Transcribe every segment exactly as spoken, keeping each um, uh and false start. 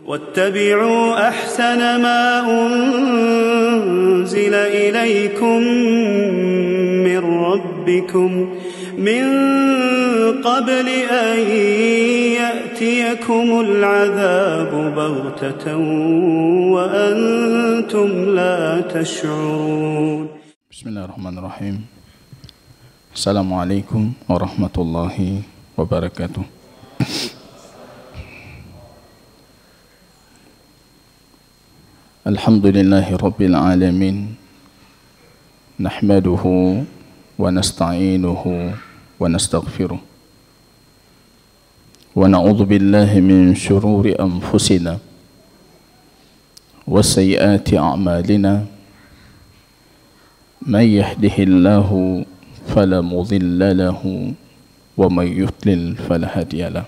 واتبعوا أحسن ما أنزل إليكم من ربكم من قبل أن يأتيكم العذاب بغتة وأنتم لا تشعرون. بسم الله الرحمن الرحيم. السلام عليكم ورحمة الله وبركاته. الحمد لله رب العالمين، نحمده ونستعينه ونستغفره ونعوذ بالله من شرور أنفسنا وسيئات أعمالنا، من يهده الله فلا مضل له ومن يضلل فلا هادي له.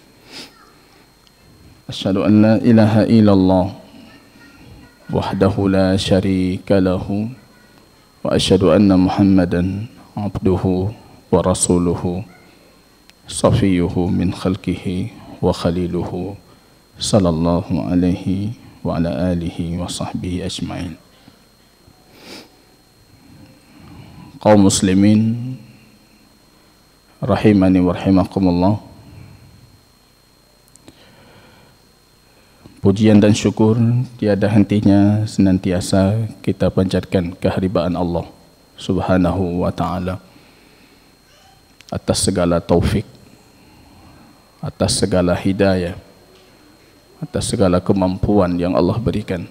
أشهد أن لا إله إلا الله وحده لا شريك له، وأشهد أن محمدا عبده ورسوله صفيه من خلقه وخليله صلى الله عليه وعلى آله وصحبه أجمعين. Kaum muslimin rahimani wa rahimakumullah, pujian dan syukur tiada hentinya senantiasa kita panjatkan kehadiran Allah Subhanahu wa ta'ala atas segala taufik, atas segala hidayah, atas segala kemampuan yang Allah berikan.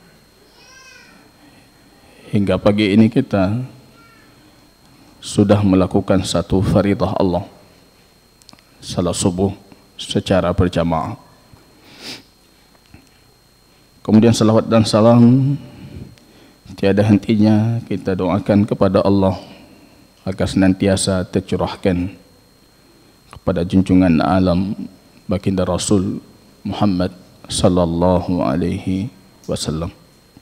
Hingga pagi ini kita sudah melakukan satu faridah Allah, salat subuh secara berjamaah. Kemudian salawat dan salam tiada hentinya kita doakan kepada Allah agar senantiasa tercurahkan kepada junjungan alam baginda Rasul Muhammad sallallahu alaihi wasallam.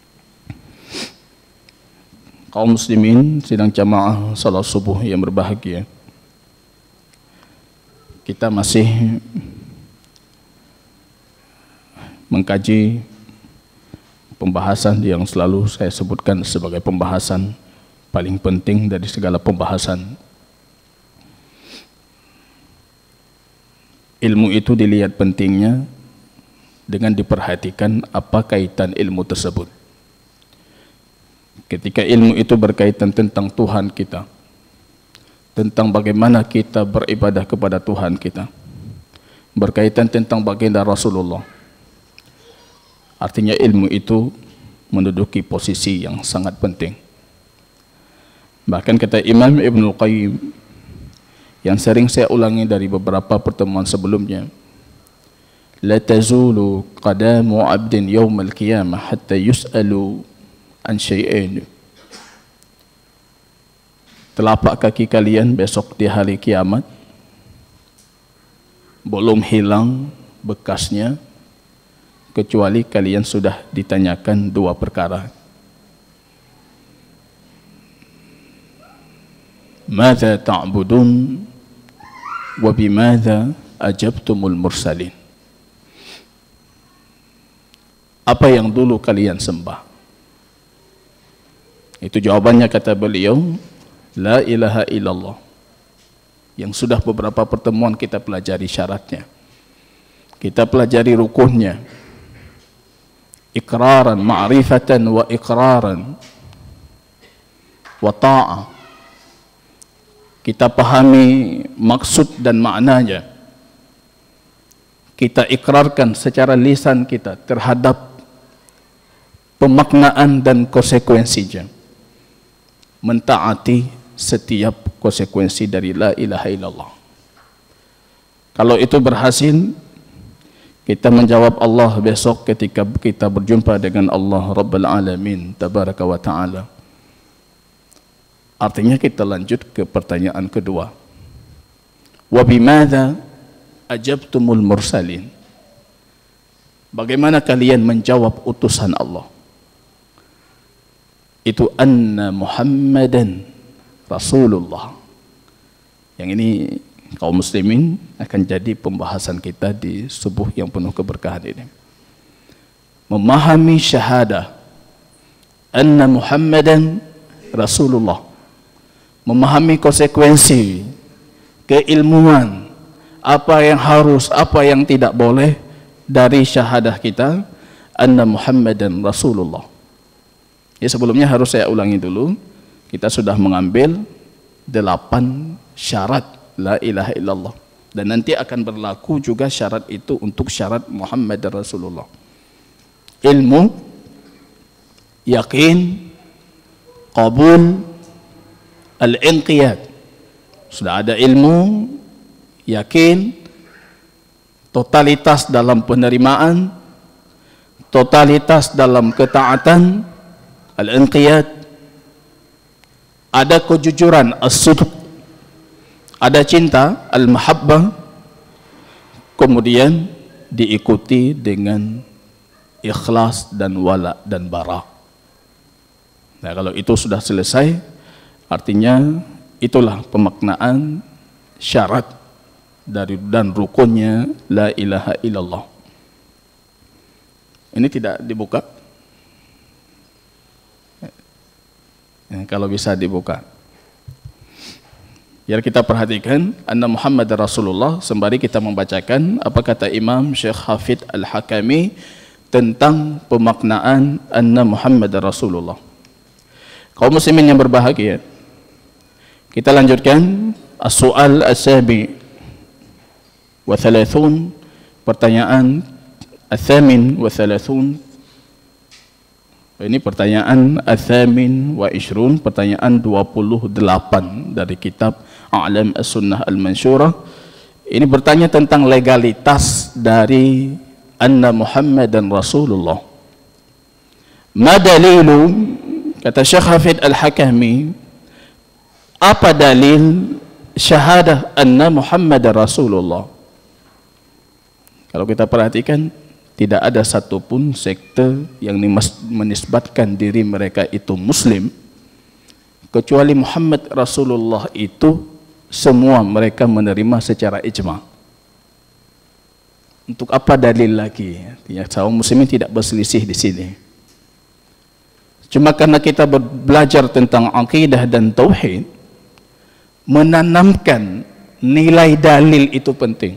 Kaum muslimin sidang jamaah salat subuh yang berbahagia, kita masih mengkaji pembahasan yang selalu saya sebutkan sebagai pembahasan paling penting dari segala pembahasan. Ilmu itu dilihat pentingnya dengan diperhatikan apa kaitan ilmu tersebut. Ketika ilmu itu berkaitan tentang Tuhan kita, tentang bagaimana kita beribadah kepada Tuhan kita, berkaitan tentang baginda Rasulullah, artinya ilmu itu menduduki posisi yang sangat penting. Bahkan kata Imam Ibnul Qayyim yang sering saya ulangi dari beberapa pertemuan sebelumnya, la tazulu qadamu 'abdin yawmal qiyamah hatta yus'alu an syai'ain. Telapak kaki kalian besok di hari kiamat belum hilang bekasnya kecuali kalian sudah ditanyakan dua perkara. Madza ta'budun wa bimadza ajabtumul mursalin. Apa yang dulu kalian sembah? Itu jawabannya kata beliau, la ilaha illallah. Yang sudah beberapa pertemuan kita pelajari syaratnya, kita pelajari rukunnya, iqraran, ma'rifatan wa iqraran wa ta'ah. Kita pahami maksud dan maknanya, kita ikrarkan secara lisan kita terhadap pemaknaan dan konsekuensinya, mentaati setiap konsekuensi dari la ilaha illallah. Kalau itu berhasil, kita menjawab Allah besok ketika kita berjumpa dengan Allah Rabbul Alamin Tabaraka wa Ta'ala. Artinya kita lanjut ke pertanyaan kedua. Wa bimadza ajabtumul mursalin. Bagaimana kalian menjawab utusan Allah? Itu anna Muhammadan Rasulullah. Yang ini kaum muslimin akan jadi pembahasan kita di subuh yang penuh keberkahan ini. memahami syahadah anna Muhammadan Rasulullah, memahami konsekuensi, keilmuan, apa yang harus, apa yang tidak boleh dari syahadah kita anna Muhammadan Rasulullah. Ya, sebelumnya harus saya ulangi dulu, kita sudah mengambil delapan syarat la ilaha illallah, dan nanti akan berlaku juga syarat itu untuk syarat Muhammad Rasulullah. Ilmu, yakin, qabul, al-inqiyad. Sudah ada ilmu, yakin, totalitas dalam penerimaan, totalitas dalam ketaatan, al-inqiyad. Ada kejujuran, as-sidq. Ada cinta, al-mahabbah. Kemudian diikuti dengan ikhlas dan wala dan bara. Nah, kalau itu sudah selesai, artinya itulah pemaknaan syarat dari dan rukunnya la ilaha illallah. Ini tidak dibuka? Ya, kalau bisa dibuka. Biar kita perhatikan anna Muhammad Rasulullah sembari kita membacakan apa kata Imam Syekh Hafidz Al-Hakami tentang pemaknaan anna Muhammad Rasulullah. Kaum muslimin yang berbahagia, kita lanjutkan as-su'al as-sabi wa thalathun, pertanyaan as-samin wa thalathun. Ini pertanyaan as-samin wa ishrun, pertanyaan dua puluh delapan dari kitab A'lam as-Sunnah al-Mansyurah. Ini bertanya tentang legalitas dari anna Muhammadan Rasulullah. Ma dalilu, kata Syekh Hafidz Al-Hakami, apa dalil syahadah anna Muhammadan Rasulullah? Kalau kita perhatikan, tidak ada satupun sekte yang menisbatkan diri mereka itu Muslim, kecuali Muhammad Rasulullah itu semua mereka menerima secara ijma'. Untuk apa dalil lagi? Ya, kaum muslimin tidak berselisih di sini. Cuma karena kita belajar tentang akidah dan tauhid, menanamkan nilai dalil itu penting.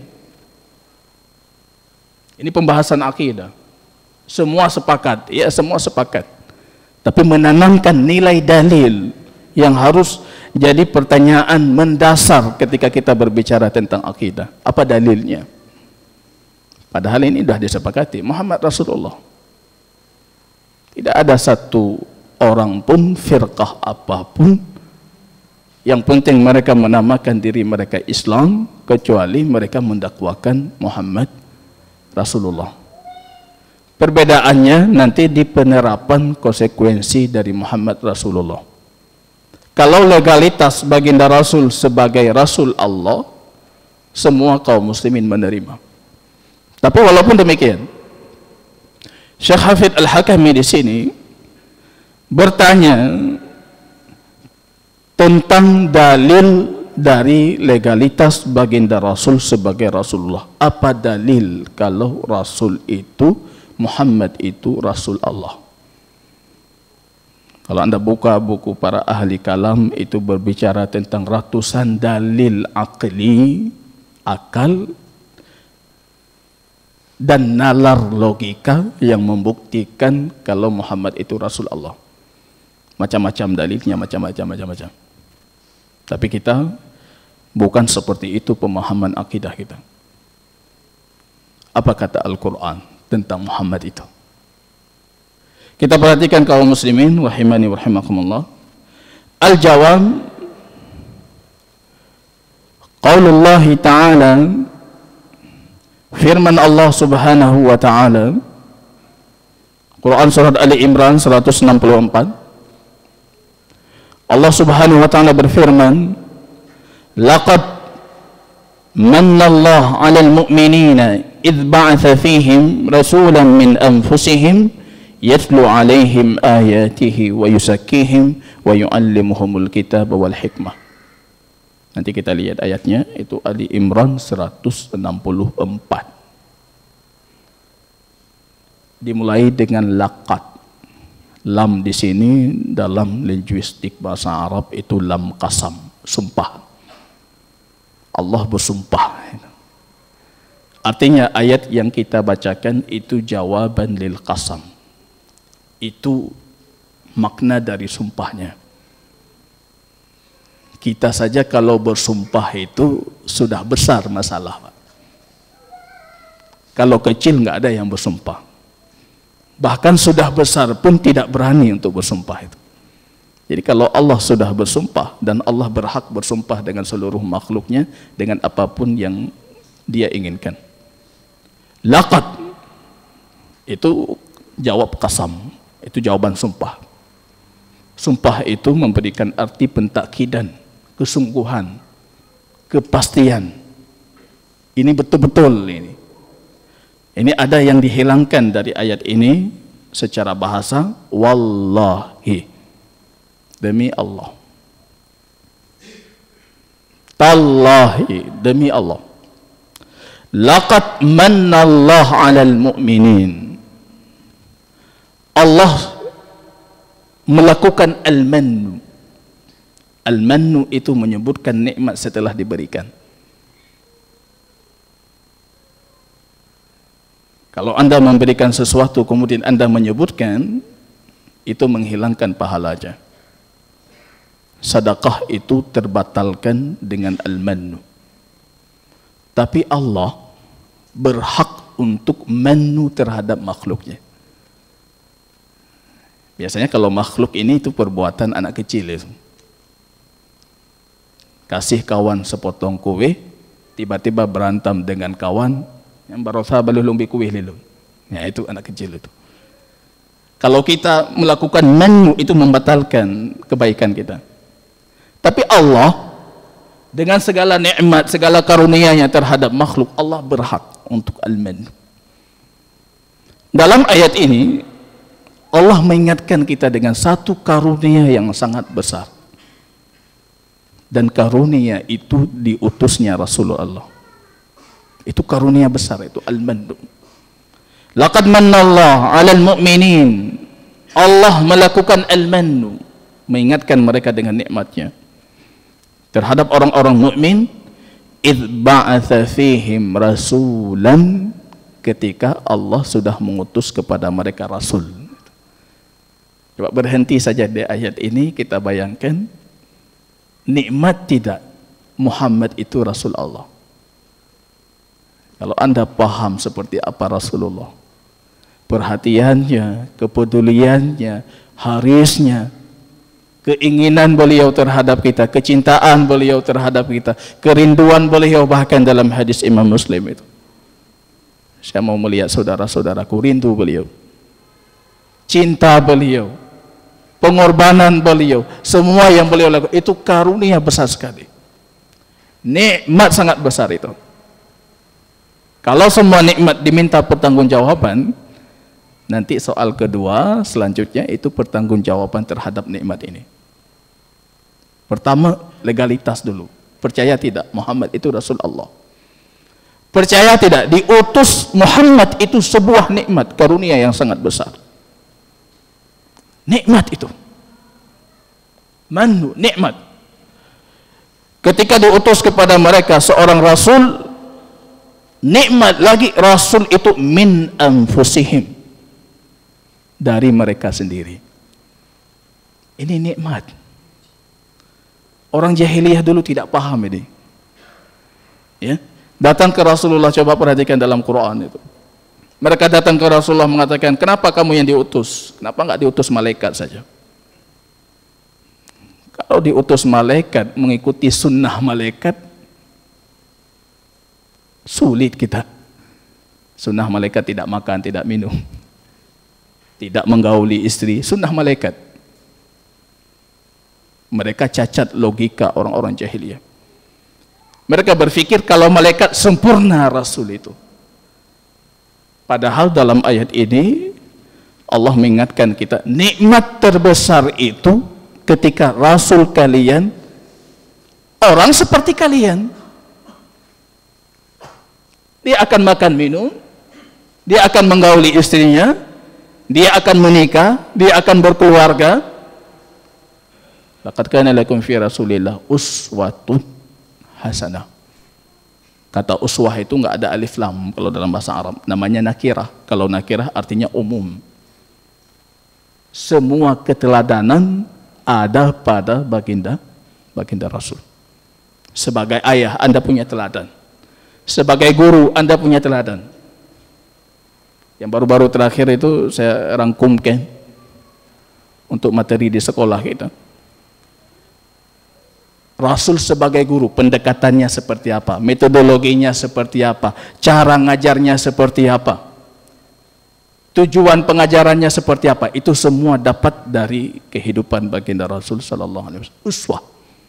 Ini pembahasan akidah. Semua sepakat, ya semua sepakat. Tapi menanamkan nilai dalil yang harus jadi pertanyaan mendasar ketika kita berbicara tentang akidah. Apa dalilnya? Padahal ini sudah disepakati, Muhammad Rasulullah. Tidak ada satu orang pun, firqah apapun, yang penting mereka menamakan diri mereka Islam, kecuali mereka mendakwakan Muhammad Rasulullah. Perbedaannya nanti di penerapan konsekuensi dari Muhammad Rasulullah. Kalau legalitas baginda Rasul sebagai Rasul Allah, semua kaum muslimin menerima. Tapi walaupun demikian, Syekh Hafidz Al-Hakami di sini bertanya tentang dalil dari legalitas baginda Rasul sebagai Rasulullah. Apa dalil kalau Rasul itu, Muhammad itu Rasul Allah? Kalau Anda buka buku para ahli kalam, itu berbicara tentang ratusan dalil akli, akal, dan nalar logika yang membuktikan kalau Muhammad itu Rasul Allah. Macam-macam dalilnya, macam-macam, macam-macam. Tapi kita bukan seperti itu pemahaman akidah kita. Apa kata Al-Quran tentang Muhammad itu? Kita perhatikan kaum muslimin, rahimani wa rahimakumullah. Al-jawab, qaulullah ta'ala, firman Allah subhanahu wa ta'ala, Quran surat Ali Imran seratus enam puluh empat. Allah subhanahu wa ta'ala berfirman, laqad manna Allah 'alal mu'minina idh ba'atha fihim rasulan min anfusihim yatlu 'alaihim ayatihi wa yusakkihim wa yu'allimuhumul kitaba wal hikmah. Nanti kita lihat ayatnya, itu Ali Imran seratus enam puluh empat. dimulai dengan laqad. Lam di sini dalam linguistik bahasa Arab itu lam qasam, sumpah. Allah bersumpah. Artinya ayat yang kita bacakan itu jawaban lil qasam. Itu makna dari sumpahnya. Kita saja kalau bersumpah itu sudah besar masalah, Pak. Kalau kecil nggak ada yang bersumpah. Bahkan sudah besar pun tidak berani untuk bersumpah itu. Jadi kalau Allah sudah bersumpah, dan Allah berhak bersumpah dengan seluruh makhluknya, dengan apapun yang dia inginkan. Laqad itu jawab qasam, itu jawaban sumpah. Sumpah itu memberikan arti pentakidan, kesungguhan, kepastian. Ini betul-betul ini. Ini ada yang dihilangkan dari ayat ini secara bahasa, wallahi, demi Allah. Tallahi, demi Allah. Laqad mannallahu 'alal mu'minin. Allah melakukan al-mannu. Al-mannu itu menyebutkan nikmat setelah diberikan. Kalau Anda memberikan sesuatu kemudian Anda menyebutkan, itu menghilangkan pahalanya. Sedekah itu terbatalkan dengan al-mannu. Tapi Allah berhak untuk mannu terhadap makhluknya. Biasanya kalau makhluk ini itu perbuatan anak kecil itu. Kasih kawan sepotong kue, tiba-tiba berantem dengan kawan yang barosa balu lumbi kue lilu. Ya, itu anak kecil itu. Kalau kita melakukan mannu itu membatalkan kebaikan kita. Tapi Allah dengan segala nikmat, segala karunia-Nya terhadap makhluk, Allah berhak untuk al-mannu. Dalam ayat ini Allah mengingatkan kita dengan satu karunia yang sangat besar. Dan karunia itu diutusnya Rasulullah. Itu karunia besar, itu al-mannu. Laqad mannallahu 'alal mu'minin. Allah melakukan al-mannu, mengingatkan mereka dengan nikmatnya terhadap orang-orang mukmin. Idz ba'atsa fihim rasulan, ketika Allah sudah mengutus kepada mereka rasul. Coba berhenti saja di ayat ini, kita bayangkan nikmat tidak Muhammad itu Rasul Allah. Kalau Anda paham seperti apa Rasulullah, perhatiannya, kepeduliannya, harisnya, keinginan beliau terhadap kita, kecintaan beliau terhadap kita, kerinduan beliau, bahkan dalam hadis Imam Muslim itu, saya mau melihat saudara-saudaraku, rindu beliau, cinta beliau, pengorbanan beliau, semua yang beliau lakukan, itu karunia besar sekali, nikmat sangat besar itu. Kalau semua nikmat diminta pertanggungjawaban, nanti soal kedua selanjutnya itu pertanggungjawaban terhadap nikmat ini. Pertama, legalitas dulu. Percaya tidak Muhammad itu Rasul Allah? Percaya tidak diutus Muhammad itu sebuah nikmat, karunia yang sangat besar. Nikmat itu. Mannu, nikmat. Ketika diutus kepada mereka seorang Rasul, nikmat lagi, Rasul itu min anfusihim, dari mereka sendiri. Ini nikmat. Orang jahiliyah dulu tidak paham ini. Ya, datang ke Rasulullah, coba perhatikan dalam Quran itu. Mereka datang ke Rasulullah mengatakan, kenapa kamu yang diutus? Kenapa enggak diutus malaikat saja? Kalau diutus malaikat, mengikuti sunnah malaikat, sulit kita. Sunnah malaikat tidak makan, tidak minum, tidak menggauli istri, sunnah malaikat. Mereka cacat logika orang-orang jahiliyah. Mereka berpikir kalau malaikat sempurna Rasul itu. Padahal dalam ayat ini Allah mengingatkan kita, nikmat terbesar itu ketika Rasul kalian orang seperti kalian. Dia akan makan minum, dia akan menggauli istrinya, dia akan menikah, dia akan berkeluarga. Laqad kana lakum fi Rasulillah uswatun hasanah. Kata uswah itu enggak ada alif lam kalau dalam bahasa Arab, namanya nakirah. Kalau nakirah artinya umum. Semua keteladanan ada pada baginda baginda Rasul. Sebagai ayah Anda punya teladan. Sebagai guru Anda punya teladan. Yang baru-baru terakhir itu saya rangkumkan untuk materi di sekolah kita. Rasul sebagai guru, pendekatannya seperti apa, metodologinya seperti apa, cara ngajarnya seperti apa, tujuan pengajarannya seperti apa, itu semua dapat dari kehidupan baginda Rasul sallallahu alaihi wasallam. Uswah.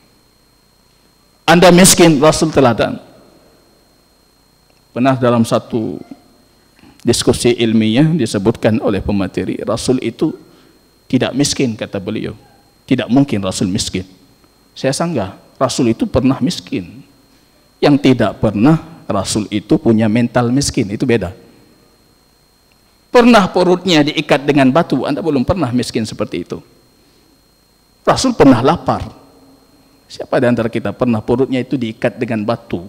Anda miskin, Rasul teladan. Pernah dalam satu diskusi ilmiah disebutkan oleh pemateri, Rasul itu tidak miskin, kata beliau. Tidak mungkin Rasul miskin. Saya sanggah, Rasul itu pernah miskin. Yang tidak pernah Rasul itu punya mental miskin, itu beda. Pernah perutnya diikat dengan batu, Anda belum pernah miskin seperti itu. Rasul pernah lapar. Siapa di antara kita pernah perutnya itu diikat dengan batu?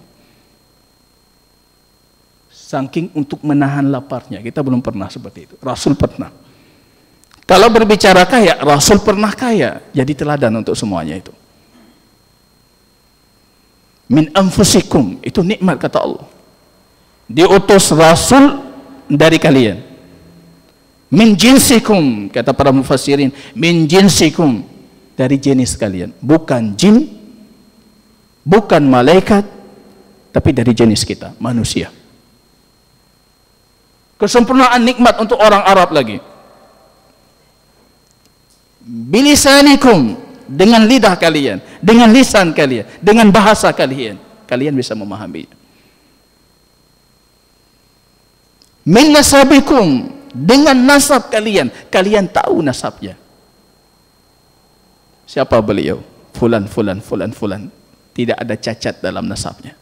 Saking untuk menahan laparnya, kita belum pernah seperti itu. Rasul pernah. Kalau berbicara kaya, Rasul pernah kaya. Jadi teladan untuk semuanya itu. Min anfusikum, itu nikmat kata Allah. Diutus Rasul dari kalian. Min jinsikum, kata para mufassirin, min jinsikum, dari jenis kalian. Bukan jin, bukan malaikat, tapi dari jenis kita, manusia. Kesempurnaan nikmat untuk orang Arab lagi. Bilisanikum, dengan lidah kalian, dengan lisan kalian, dengan bahasa kalian, kalian bisa memahami. Min nasabikum, dengan nasab kalian, kalian tahu nasabnya. Siapa beliau? Fulan, fulan, fulan, fulan. Tidak ada cacat dalam nasabnya.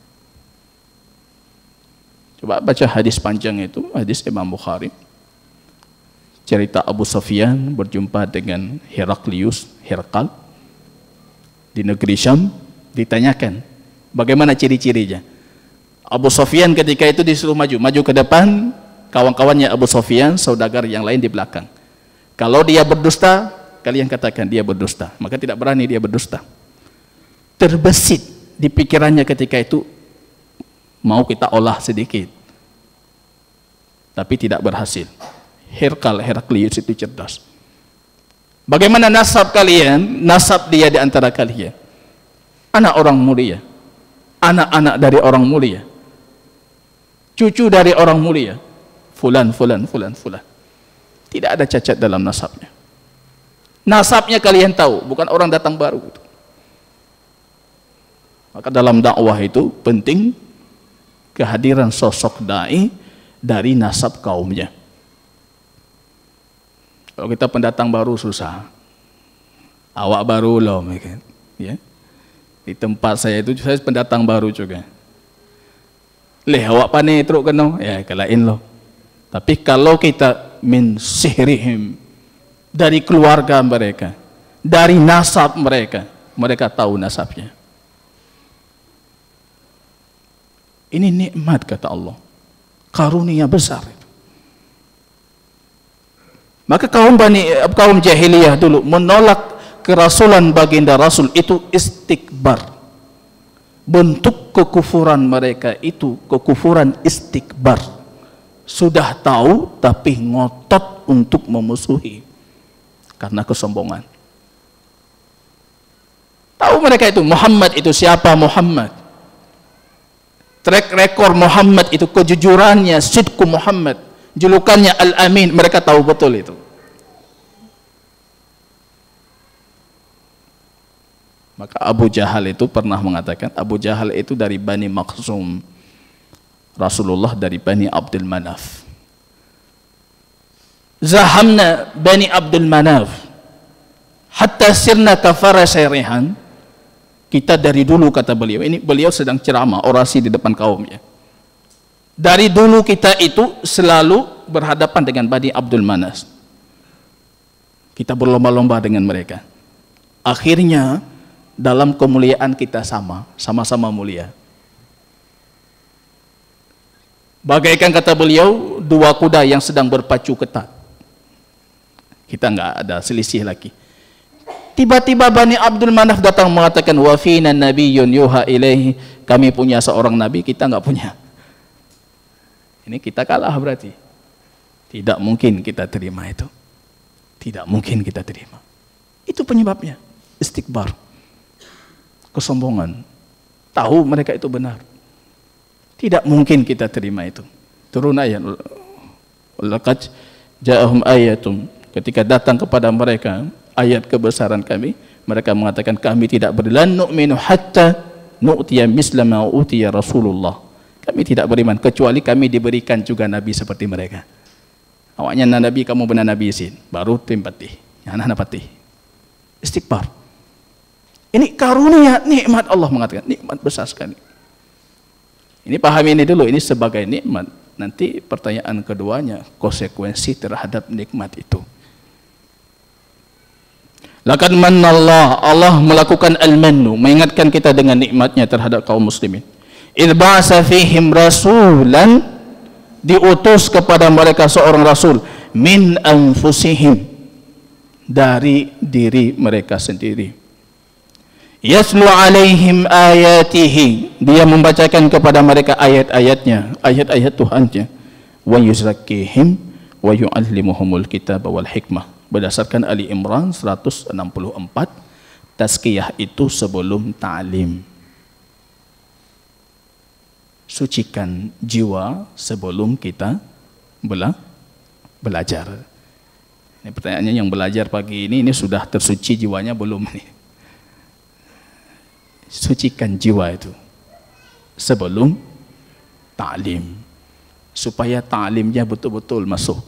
Coba baca hadis panjang itu, hadis Imam Bukhari. Cerita Abu Sufyan berjumpa dengan Heraklius, Herkal di negeri Syam, ditanyakan bagaimana ciri-cirinya. Abu Sufyan ketika itu disuruh maju, maju ke depan, kawan-kawannya Abu Sufyan, saudagar yang lain di belakang. Kalau dia berdusta, kalian katakan dia berdusta, maka tidak berani dia berdusta. Terbesit di pikirannya ketika itu, mau kita olah sedikit, tapi tidak berhasil. Herkal, Heraklius itu cerdas. Bagaimana nasab kalian? Nasab dia di antara kalian. Anak orang mulia, anak-anak dari orang mulia, cucu dari orang mulia, fulan, fulan, fulan, fulan. Tidak ada cacat dalam nasabnya. Nasabnya kalian tahu, bukan orang datang baru. Maka dalam dakwah itu penting kehadiran sosok dai dari nasab kaumnya. Kalau kita pendatang baru susah. Awak baru loh, ya. Di tempat saya itu saya pendatang baru juga. Leh awak pane teruk kena, ya kalain loh. Tapi kalau kita min sihrihim, dari keluarga mereka, dari nasab mereka, mereka tahu nasabnya. Ini nikmat kata Allah, karunia besar itu. Maka kaum bani kaum jahiliyah dulu menolak kerasulan baginda Rasul itu istikbar. Bentuk kekufuran mereka itu kekufuran istikbar. Sudah tahu tapi ngotot untuk memusuhi karena kesombongan. Tahu mereka itu Muhammad itu siapa Muhammad? Track record Muhammad itu kejujurannya, sidku Muhammad, julukannya Al-Amin, mereka tahu betul itu. Maka Abu Jahal itu pernah mengatakan, Abu Jahal itu dari Bani Makhzum, Rasulullah dari Bani Abdul Manaf. Zahamna Bani Abdul Manaf hatta sirna kafara syarihan. Kita dari dulu, kata beliau, ini beliau sedang ceramah, orasi di depan kaumnya. Dari dulu kita itu selalu berhadapan dengan Bani Abdul Manaf. Kita berlomba-lomba dengan mereka. Akhirnya dalam kemuliaan kita sama, sama-sama mulia. Bagaikan kata beliau, dua kuda yang sedang berpacu ketat. Kita nggak ada selisih lagi. Tiba-tiba Bani Abdul Manaf datang mengatakan, wa fina nabiyyun yuha ilaihi, kami punya seorang nabi, kita nggak punya. Ini kita kalah berarti. Tidak mungkin kita terima itu. Tidak mungkin kita terima. Itu penyebabnya. Istikbar. Kesombongan. Tahu mereka itu benar. Tidak mungkin kita terima itu. Turun ayat. Laqad ja'ahum ayatum. Ketika datang kepada mereka ayat kebesaran kami, mereka mengatakan kami tidak beriman, nu'minu hatta nu'tiya misla ma utiya Rasulullah. Kami tidak beriman kecuali kami diberikan juga nabi seperti mereka. Awaknya nabi, kamu benar nabi sin, baru timpati. Anak napati. Istighfar. Ini karunia nikmat, Allah mengatakan nikmat besar sekali. Ini pahami ini dulu, ini sebagai nikmat. Nanti pertanyaan keduanya, konsekuensi terhadap nikmat itu. Laqad manallah, Allah melakukan al-mannu, mengingatkan kita dengan nikmatnya terhadap kaum muslimin. Idz ba'atsa fihim rasulan, diutus kepada mereka seorang rasul, min anfusihim, dari diri mereka sendiri. Yaslu alaihim ayatihi, dia membacakan kepada mereka ayat-ayatnya, ayat-ayat Tuhannya. Wa yuzakkihim wa yu'allimuhumul kitab wal hikmah. Berdasarkan Ali Imran seratus enam puluh empat, tazkiyah itu sebelum ta'lim. Sucikan jiwa sebelum kita bela belajar. Ini pertanyaannya, yang belajar pagi ini, ini sudah tersuci jiwanya belum nih? Sucikan jiwa itu sebelum ta'lim, supaya ta'limnya betul-betul masuk.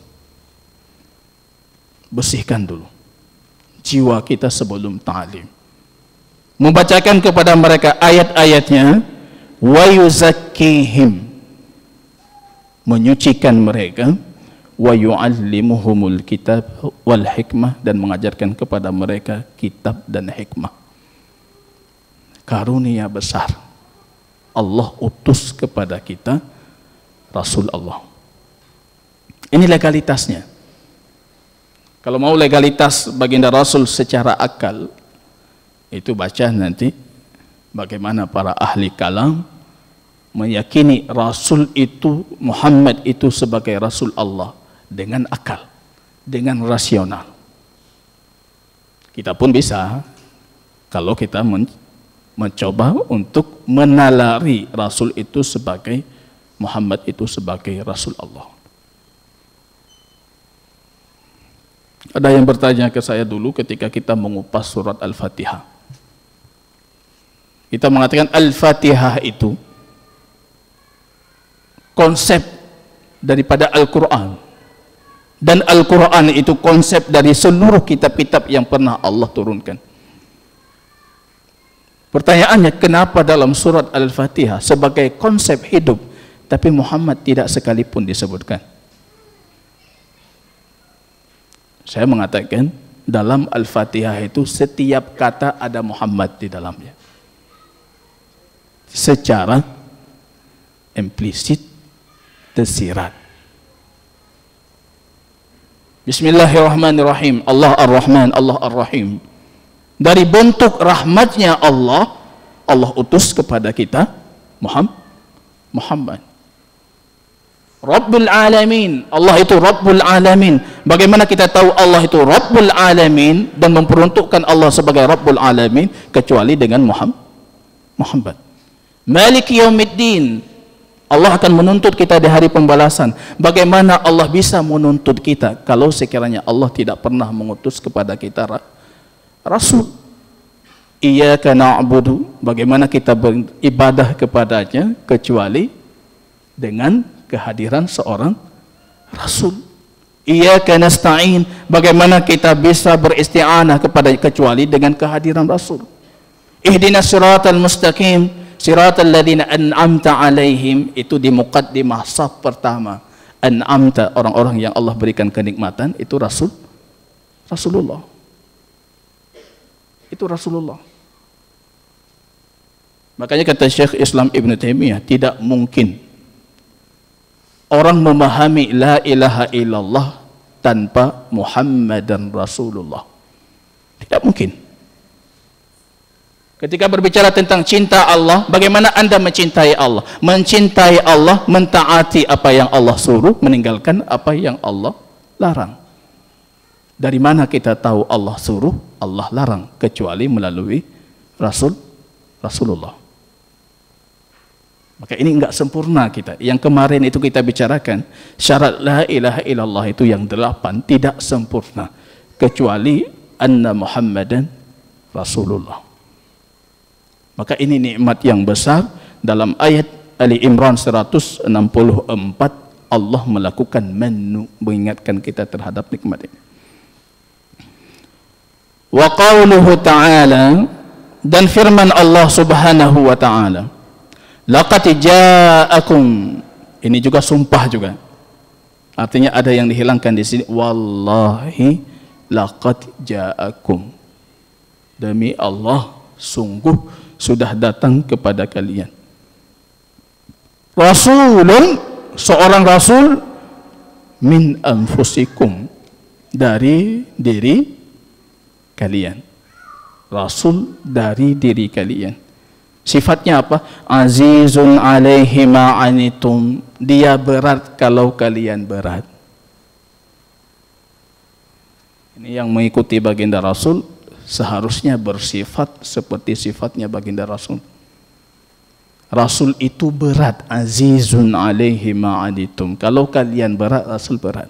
Bersihkan dulu jiwa kita sebelum ta'lim. Membacakan kepada mereka ayat-ayatnya, wa yuzakkihim, menyucikan mereka, wa yu'allimuhumul kitab wal hikmah, dan mengajarkan kepada mereka kitab dan hikmah. Karunia besar Allah utus kepada kita Rasul Allah. Ini legalitasnya. Kalau mau legalitas baginda Rasul secara akal, itu baca nanti bagaimana para ahli kalam meyakini Rasul itu, Muhammad itu sebagai Rasul Allah dengan akal, dengan rasional. Kita pun bisa kalau kita men mencoba untuk menalari Rasul itu sebagai, Muhammad itu sebagai Rasul Allah. Ada yang bertanya ke saya dulu ketika kita mengupas surat Al-Fatihah. Kita mengatakan Al-Fatihah itu konsep daripada Al-Quran, dan Al-Quran itu konsep dari seluruh kitab-kitab yang pernah Allah turunkan. Pertanyaannya, kenapa dalam surat Al-Fatihah sebagai konsep hidup, tapi Muhammad tidak sekalipun disebutkan? Saya mengatakan dalam Al-Fatihah itu setiap kata ada Muhammad di dalamnya, secara implisit tersirat. Bismillahirrahmanirrahim, Allah Ar-Rahman, Allah Ar-Rahim. Dari bentuk rahmatnya Allah, Allah utus kepada kita Muhammad. Rabbul Alamin, Allah itu Rabbul Alamin. Bagaimana kita tahu Allah itu Rabbul Alamin dan memperuntukkan Allah sebagai Rabbul Alamin kecuali dengan Muhammad. Malik Yaumiddin, Allah akan menuntut kita di hari pembalasan. Bagaimana Allah bisa menuntut kita kalau sekiranya Allah tidak pernah mengutus kepada kita Rasul? Iyyaka na'budu, bagaimana kita beribadah kepadanya kecuali dengan kehadiran seorang Rasul. Iyyaka nasta'in, bagaimana kita bisa beristi'anah kepada kecuali dengan kehadiran Rasul. Ihdinas siratal mustaqim, siratal ladzina an'amta alaihim, itu di muqaddimah saf pertama. An'amta, orang-orang yang Allah berikan kenikmatan, itu Rasul Rasulullah. Itu Rasulullah. Makanya kata Syekh Islam Ibn Taimiyah, tidak mungkin orang memahami la ilaha illallah tanpa Muhammadan Rasulullah. Tidak mungkin. Ketika berbicara tentang cinta Allah, bagaimana Anda mencintai Allah? Mencintai Allah, mentaati apa yang Allah suruh, meninggalkan apa yang Allah larang. Dari mana kita tahu Allah suruh, Allah larang? Kecuali melalui Rasul Rasulullah. Maka ini enggak sempurna kita. Yang kemarin itu kita bicarakan, syarat la ilaha illallah itu yang delapan tidak sempurna. Kecuali anna Muhammadan Rasulullah. Maka ini nikmat yang besar. Dalam ayat Ali Imran seratus enam puluh empat, Allah melakukan menu, mengingatkan kita terhadap nikmat ini. Wa qauluhu ta'ala, dan firman Allah subhanahu wa ta'ala, laqad ja'akum, ini juga sumpah juga. Artinya ada yang dihilangkan di sini. Wallahi laqad ja'akum, demi Allah sungguh sudah datang kepada kalian rasulun, seorang rasul, min anfusikum, dari diri kalian. Rasul dari diri kalian. Sifatnya apa? Azizun alaihi ma'anitum, dia berat kalau kalian berat. Ini yang mengikuti baginda Rasul seharusnya bersifat seperti sifatnya baginda Rasul. Rasul itu berat, azizun alaihi ma'anitum. Kalau kalian berat, Rasul berat.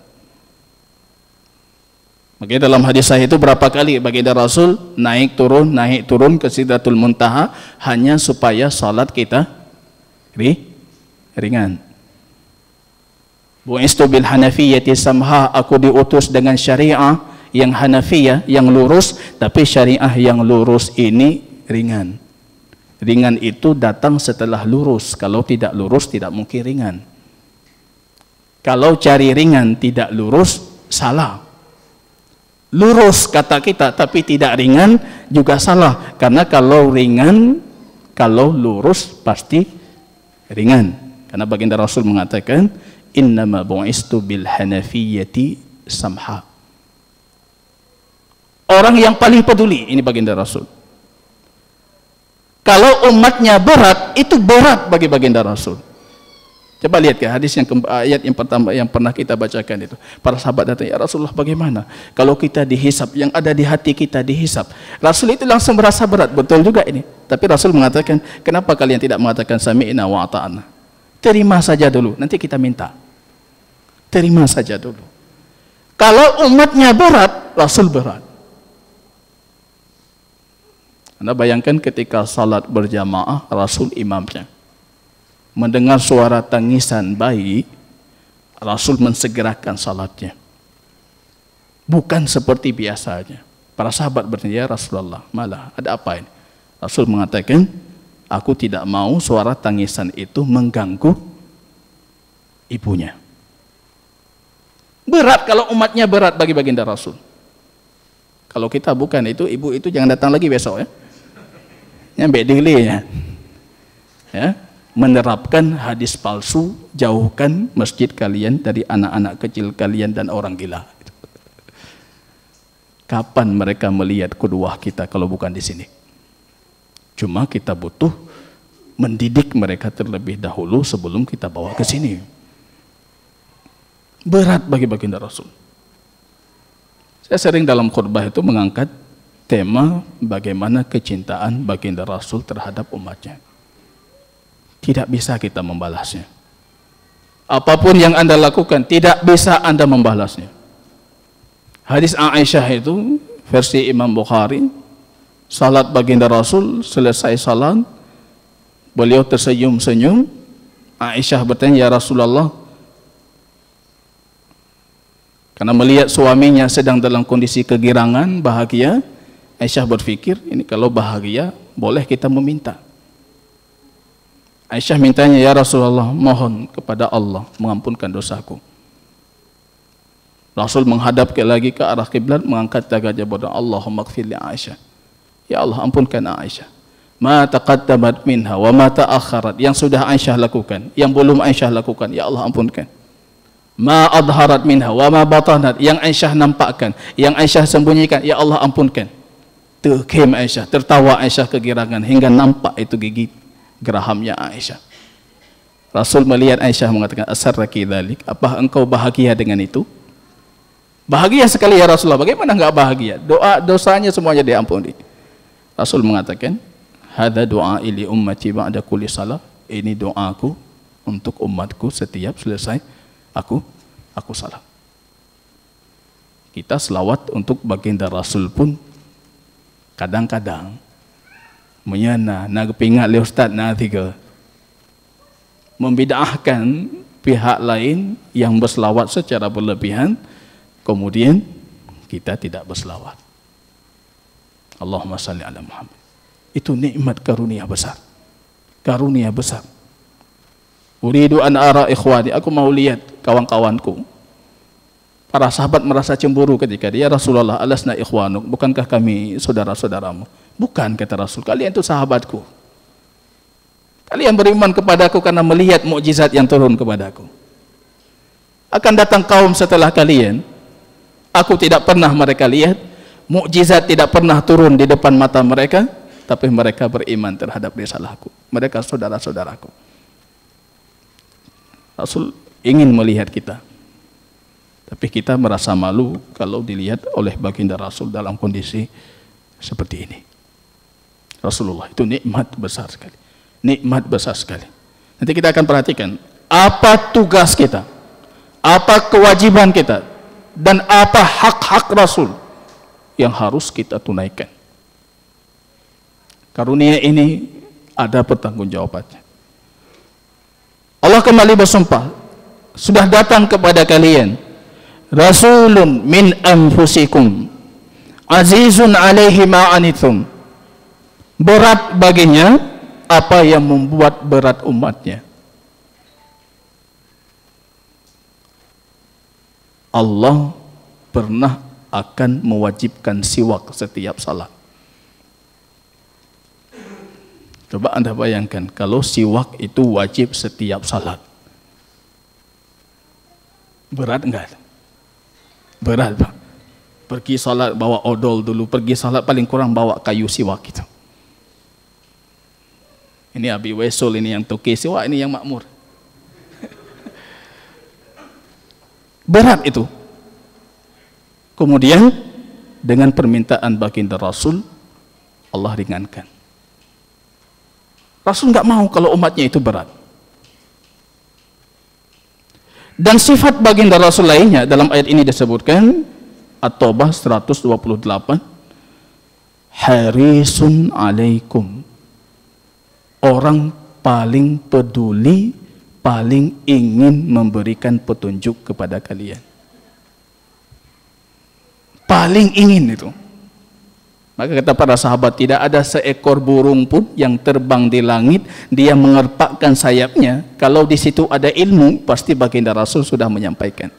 Makanya dalam hadis sahih itu berapa kali baginda Rasul naik turun, naik turun ke Sidratul Muntaha hanya supaya salat kita ri, ringan. Bu'istu bil hanafiyyati samha, aku diutus dengan syariah yang Hanafiyah, yang lurus, tapi syariah yang lurus ini ringan. Ringan itu datang setelah lurus. Kalau tidak lurus tidak mungkin ringan. Kalau cari ringan tidak lurus, salah. Lurus kata kita tapi tidak ringan juga salah. Karena kalau ringan, kalau lurus pasti ringan. Karena baginda Rasul mengatakan, innama bu'istu bil hanafiyyati samha. Orang yang paling peduli, ini baginda Rasul. Kalau umatnya berat, itu berat bagi baginda Rasul. Coba lihat ke hadis yang ayat yang pertama yang pernah kita bacakan itu. Para sahabat datang, ya Rasulullah bagaimana kalau kita dihisap, yang ada di hati kita dihisap? Rasul itu langsung merasa berat, betul juga ini. Tapi Rasul mengatakan, kenapa kalian tidak mengatakan sami'na wa ata'na? Terima saja dulu, nanti kita minta. Terima saja dulu. Kalau umatnya berat, Rasul berat. Anda bayangkan ketika salat berjamaah, Rasul imamnya. Mendengar suara tangisan bayi, Rasul mensegerakan salatnya. Bukan seperti biasanya. Para sahabat bertanya, ya Rasulullah, malah ada apa ini? Rasul mengatakan, aku tidak mau suara tangisan itu mengganggu ibunya. Berat kalau umatnya berat bagi baginda Rasul. Kalau kita bukan itu, ibu itu jangan datang lagi besok ya. Nyampe dili ya. Ya. Menerapkan hadis palsu, jauhkan masjid kalian dari anak-anak kecil kalian dan orang gila. Kapan mereka melihat kedua kita kalau bukan di sini? Cuma kita butuh mendidik mereka terlebih dahulu sebelum kita bawa ke sini. Berat bagi baginda Rasul. Saya sering dalam khutbah itu mengangkat tema bagaimana kecintaan baginda Rasul terhadap umatnya. Tidak bisa kita membalasnya. Apapun yang Anda lakukan, tidak bisa Anda membalasnya. Hadis Aisyah itu, versi Imam Bukhari, salat baginda Rasul, selesai salat, beliau tersenyum-senyum. Aisyah bertanya, ya Rasulullah, karena melihat suaminya sedang dalam kondisi kegirangan, bahagia, Aisyah berpikir, ini kalau bahagia, boleh kita meminta. Aisyah mintanya, ya Rasulullah, mohon kepada Allah mengampunkan dosaku. Rasul menghadap ke lagi ke arah kiblat, mengangkat tangannya kepada Allahumma ighfir li Aisyah. Ya Allah, ampunkan Aisyah. Ma taqaddamat minha wa ma ta'akharat, yang sudah Aisyah lakukan, yang belum Aisyah lakukan, ya Allah ampunkan. Ma adharat minha wa ma batanat, yang Aisyah nampakkan, yang Aisyah sembunyikan, ya Allah ampunkan. Terkem Aisyah, tertawa Aisyah kegirangan hingga nampak itu gigi gerahamnya Aisyah. Rasul melihat Aisyah mengatakan, asarraki dzalik, apa engkau bahagia dengan itu? Bahagia sekali ya Rasulullah. Bagaimana enggak bahagia? Doa dosanya semuanya diampuni. Rasul mengatakan, hadza du'a li ummati ba'da kulli salah. Ini doaku untuk umatku setiap selesai aku aku salat. Kita selawat untuk baginda Rasul pun kadang-kadang menyana nak pingat le ustaz na tiga membid'ahkan pihak lain yang berselawat secara berlebihan, kemudian kita tidak berselawat. Allahumma salli ala Muhammad. Itu nikmat karunia besar. Karunia besar. Uridu an ara ikhwani, aku mau lihat kawan-kawanku. Para sahabat merasa cemburu ketika dia, Rasulullah, alasna ikhwanuk, bukankah kami saudara-saudaramu? Bukan, kata Rasul, kalian itu sahabatku. Kalian beriman kepadaku karena melihat mukjizat yang turun kepadaku. Akan datang kaum setelah kalian, aku tidak pernah mereka lihat, mukjizat tidak pernah turun di depan mata mereka, tapi mereka beriman terhadap risalahku. Mereka saudara-saudaraku. Rasul ingin melihat kita, tapi kita merasa malu kalau dilihat oleh baginda Rasul dalam kondisi seperti ini. Rasulullah itu nikmat besar sekali, nikmat besar sekali. Nanti kita akan perhatikan apa tugas kita, apa kewajiban kita, dan apa hak-hak Rasul yang harus kita tunaikan. Karunia ini ada pertanggungjawabannya. Allah kembali bersumpah, sudah datang kepada kalian Rasulun min anfusikum azizun alaihi ma'anithum, berat baginya apa yang membuat berat umatnya. Allah pernah akan mewajibkan siwak setiap salat. Coba anda bayangkan kalau siwak itu wajib setiap salat. Berat enggak? Berat, Pak. Pergi salat bawa odol dulu, pergi salat paling kurang bawa kayu siwak itu. Ini Abi Wesul ini yang toke siwak, ini yang makmur. Berat itu. Kemudian dengan permintaan baginda Rasul, Allah ringankan. Rasul nggak mau kalau umatnya itu berat. Dan sifat baginda Rasul lainnya dalam ayat ini disebutkan, At-Taubah seratus dua puluh delapan, harisun alaikum, orang paling peduli, paling ingin memberikan petunjuk kepada kalian. Paling ingin itu. Maka kata para sahabat, tidak ada seekor burung pun yang terbang di langit, dia mengerpakkan sayapnya. Kalau di situ ada ilmu, pasti baginda Rasul sudah menyampaikan.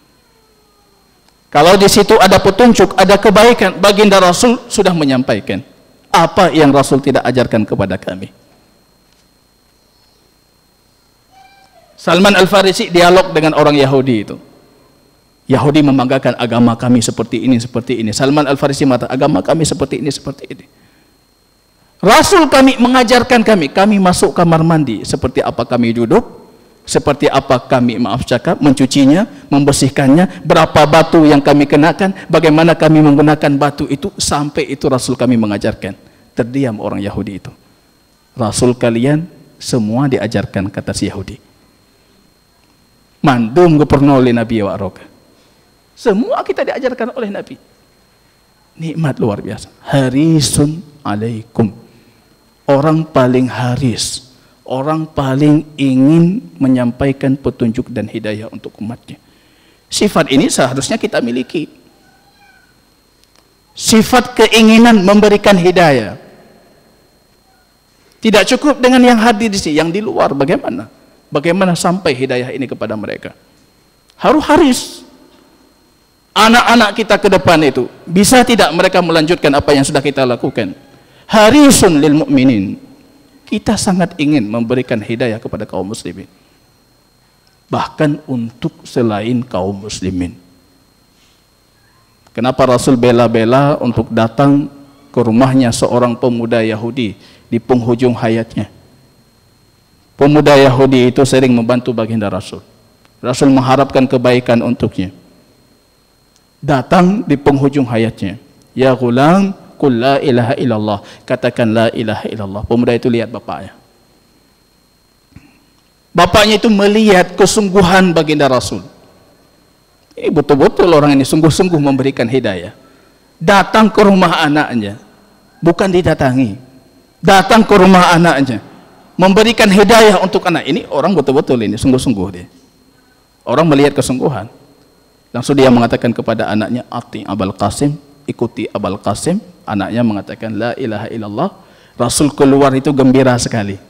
Kalau di situ ada petunjuk, ada kebaikan, baginda Rasul sudah menyampaikan. Apa yang Rasul tidak ajarkan kepada kami? Salman Al-Farisi dialog dengan orang Yahudi itu. Yahudi membanggakan agama kami seperti ini, seperti ini. Salman Al-Farisi mengatakan agama kami seperti ini, seperti ini. Rasul kami mengajarkan kami, kami masuk kamar mandi, seperti apa kami duduk, seperti apa kami, maaf cakap, mencucinya, membersihkannya, berapa batu yang kami kenakan, bagaimana kami menggunakan batu itu, sampai itu Rasul kami mengajarkan. Terdiam orang Yahudi itu. Rasul kalian semua diajarkan, kata si Yahudi. Mandum gubernur oleh Nabi wa Roka. Semua kita diajarkan oleh Nabi. Nikmat luar biasa. Harisun alaikum. Orang paling haris, orang paling ingin menyampaikan petunjuk dan hidayah untuk umatnya. Sifat ini seharusnya kita miliki. Sifat keinginan memberikan hidayah. Tidak cukup dengan yang hadir di sini, yang di luar bagaimana? Bagaimana sampai hidayah ini kepada mereka? Harus haris. anak-anak kita ke depan itu, bisa tidak mereka melanjutkan apa yang sudah kita lakukan? Harisun lil mu'minin. Kita sangat ingin memberikan hidayah kepada kaum muslimin. Bahkan untuk selain kaum muslimin. Kenapa Rasul bela-bela untuk datang ke rumahnya seorang pemuda Yahudi di penghujung hayatnya? Pemuda Yahudi itu sering membantu baginda Rasul. Rasul mengharapkan kebaikan untuknya. Datang di penghujung hayatnya. Ya ghulam, qul la ilaha illallah. Katakan la ilaha illallah. Pemuda itu lihat bapaknya. Bapaknya itu melihat kesungguhan baginda Rasul. Ini betul-betul orang ini sungguh-sungguh memberikan hidayah. Datang ke rumah anaknya, bukan didatangi. Datang ke rumah anaknya, memberikan hidayah untuk anak. Ini orang betul-betul ini sungguh-sungguh dia. Orang melihat kesungguhan. Langsung dia mengatakan kepada anaknya, Ati Abul Qasim, ikuti Abul Qasim. Anaknya mengatakan la ilaha illallah. Rasul keluar itu gembira sekali.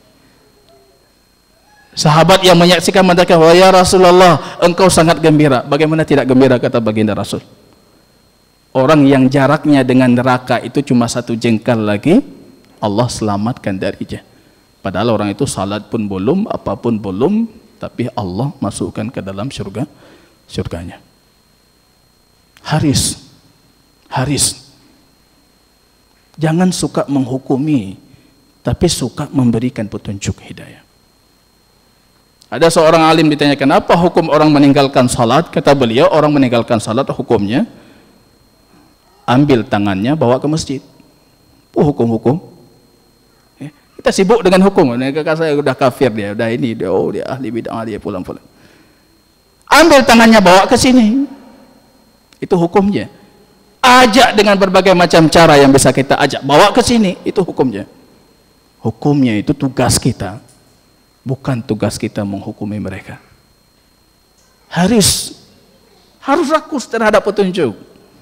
Sahabat yang menyaksikan mengatakan, "Wah ya Rasulullah, engkau sangat gembira." Bagaimana tidak gembira, kata baginda Rasul. Orang yang jaraknya dengan neraka itu cuma satu jengkal lagi, Allah selamatkan darinya. Padahal orang itu salat pun belum, apapun belum, tapi Allah masukkan ke dalam surga, surganya. Haris, Haris. Jangan suka menghukumi, tapi suka memberikan petunjuk hidayah. Ada seorang alim ditanyakan, apa hukum orang meninggalkan salat? Kata beliau, orang meninggalkan salat hukumnya ambil tangannya bawa ke masjid. Oh, hukum-hukum. Eh, kita sibuk dengan hukum. Kakak saya udah kafir dia, udah ini dia, oh dia ahli bid'ah, dia pulang-pulang. Ambil tangannya bawa ke sini. Itu hukumnya. Ajak dengan berbagai macam cara yang bisa kita ajak, bawa ke sini, itu hukumnya. Hukumnya itu tugas kita. Bukan tugas kita menghukumi mereka. Harus harus rakus terhadap petunjuk.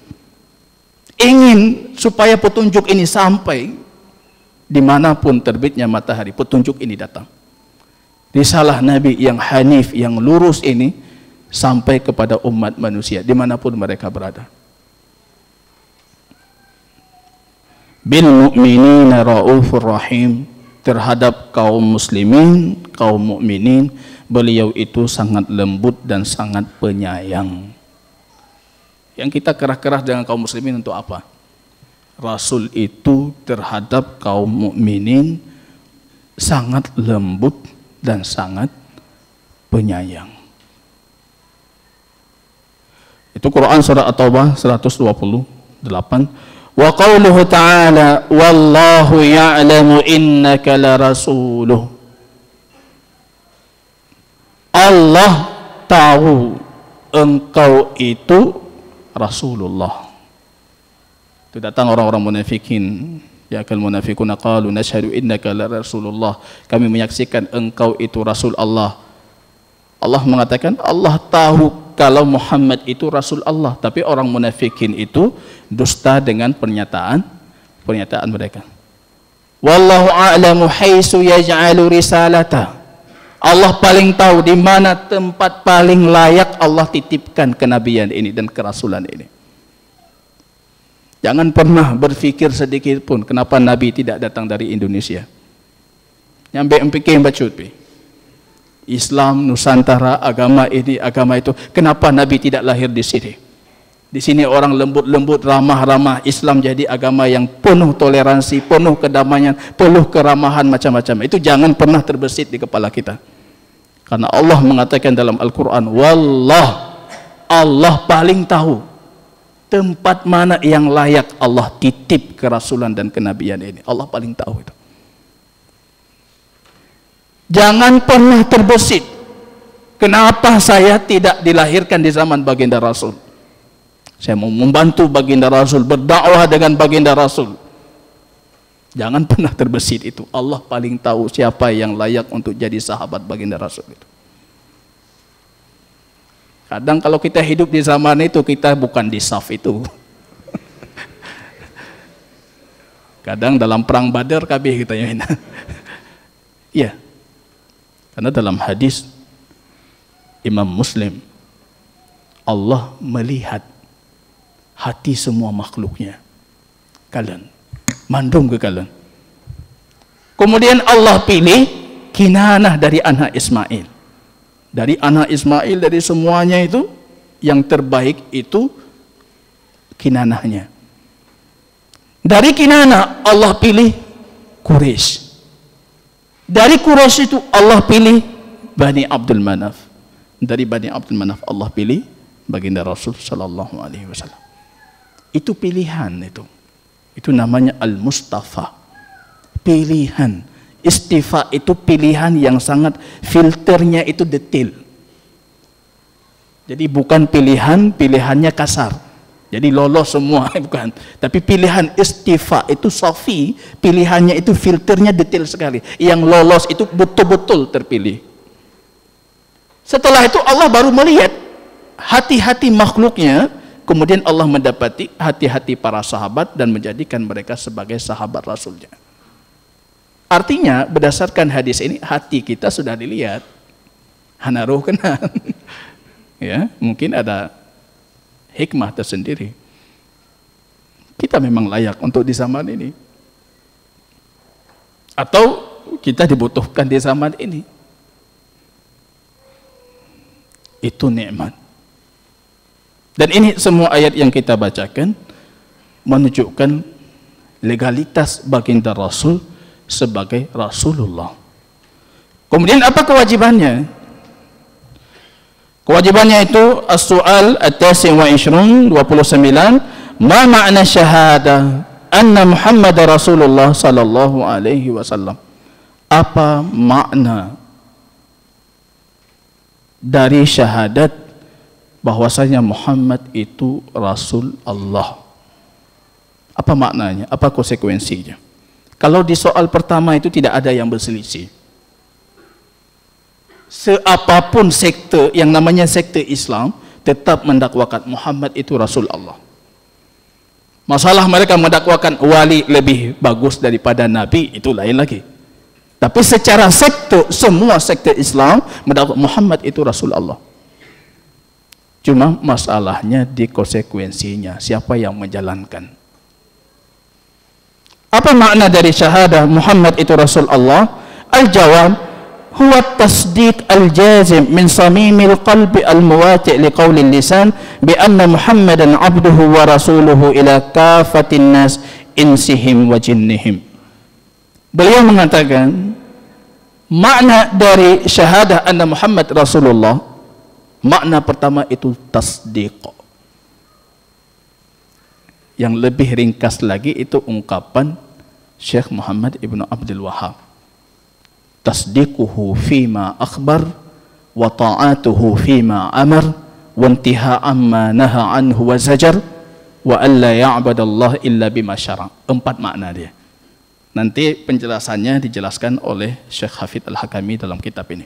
Ingin supaya petunjuk ini sampai dimanapun terbitnya matahari, petunjuk ini datang. Risalah Nabi yang hanif, yang lurus ini sampai kepada umat manusia dimanapun mereka berada. Bil mu'minina ra'ufur rahim. Terhadap kaum muslimin, kaum mukminin, beliau itu sangat lembut dan sangat penyayang. Yang kita keras-keras dengan kaum muslimin untuk apa? Rasul itu terhadap kaum mukminin sangat lembut dan sangat penyayang. Itu Quran surah At-Taubah seratus dua puluh delapan. Wa qauluhu ta'ala wallahu ya'lamu innaka la rasuluh. Allah tahu engkau itu Rasulullah. Itu datang orang-orang munafikin, ya kal munafiquna qalu nashhadu innaka la rasulullah. Kami menyaksikan engkau itu Rasul Allah. Allah mengatakan Allah tahu kalau Muhammad itu Rasul Allah, tapi orang munafikin itu dusta dengan pernyataan pernyataan mereka. Wallahu a'lamu haitsu yaj'alu risalata. Allah paling tahu di mana tempat paling layak Allah titipkan kenabian ini dan kerasulan ini. Jangan pernah berfikir sedikit pun kenapa Nabi tidak datang dari Indonesia. Nyampe empikir bacut pi. Islam, Nusantara, agama ini, agama itu. Kenapa Nabi tidak lahir di sini? Di sini orang lembut-lembut, ramah-ramah. Islam jadi agama yang penuh toleransi, penuh kedamaian, penuh keramahan macam-macam. Itu jangan pernah terbesit di kepala kita. Karena Allah mengatakan dalam Al-Quran, Wallah, Allah paling tahu tempat mana yang layak Allah titip kerasulan dan kenabian ini. Allah paling tahu itu. Jangan pernah terbesit, kenapa saya tidak dilahirkan di zaman baginda Rasul? Saya mau membantu baginda Rasul, berdakwah dengan baginda Rasul. Jangan pernah terbesit itu. Allah paling tahu siapa yang layak untuk jadi sahabat baginda Rasul itu. Kadang kalau kita hidup di zaman itu, kita bukan di saf itu. Kadang dalam perang Badar kabeh kita ya. Iya. Karena dalam hadis Imam Muslim, Allah melihat hati semua makhluknya. Kalian mandum ke kalian. Kemudian Allah pilih Kinanah dari anak Ismail. Dari anak Ismail, dari semuanya itu yang terbaik itu Kinanahnya. Dari Kinanah Allah pilih Quraisy. Dari Quraisy itu Allah pilih Bani Abdul Manaf. Dari Bani Abdul Manaf Allah pilih baginda Rasul sallallahu alaihi wasallam. Itu pilihan itu. Itu namanya Al-Mustafa. Pilihan. Istifa itu pilihan yang sangat, filternya itu detail. Jadi bukan pilihan, pilihannya kasar. Jadi lolos semua, bukan. Tapi pilihan istifa itu safi, pilihannya itu filternya detail sekali. Yang lolos itu betul-betul terpilih. Setelah itu Allah baru melihat hati-hati makhluknya, kemudian Allah mendapati hati-hati para sahabat dan menjadikan mereka sebagai sahabat Rasulnya. Artinya berdasarkan hadis ini hati kita sudah dilihat, hana roh kena. Ya, mungkin ada hikmah tersendiri. Kita memang layak untuk di zaman ini, atau kita dibutuhkan di zaman ini. Itu nikmat. Dan ini semua ayat yang kita bacakan menunjukkan legalitas baginda Rasul sebagai Rasulullah. Kemudian apa kewajibannya? Kewajibannya itu as-su'al at-tasi' wa ishrun, dua puluh sembilan, ma ma'na syahadah anna Muhammad Rasulullah sallallahu alaihi wasallam. Apa makna dari syahadat bahwasanya Muhammad itu Rasul Allah? Apa maknanya? Apa konsekuensinya? Kalau di soal pertama itu tidak ada yang berselisih. Seapapun sekte yang namanya sekte Islam tetap mendakwakan Muhammad itu Rasul Allah. Masalah mereka mendakwakan wali lebih bagus daripada Nabi, itu lain lagi. Tapi secara sekte, semua sekte Islam mendakwakan Muhammad itu Rasul Allah. Cuma masalahnya di konsekuensinya, siapa yang menjalankan. Apa makna dari syahadah Muhammad itu Rasul Allah? Al-jawab huwa tasdiq al-jazim min samimil qalbi al-muwati' liqawli lisan bi anna Muhammadan abduhu wa rasuluhu ila kafatin nas insihim wa jinnihim. Beliau mengatakan makna dari syahadah anna Muhammad Rasulullah, makna pertama itu tasdiq. Yang lebih ringkas lagi itu ungkapan Syekh Muhammad Ibn Abdul Wahhab. Tasdiquhu fima akhbar wa ta'atuhu fima amar wa intiha amma naha anhu wa zajar wa alla ya'badallah illa bima syara'. Empat makna dia. Nanti penjelasannya dijelaskan oleh Syekh Hafidh Al-Hakami dalam kitab ini.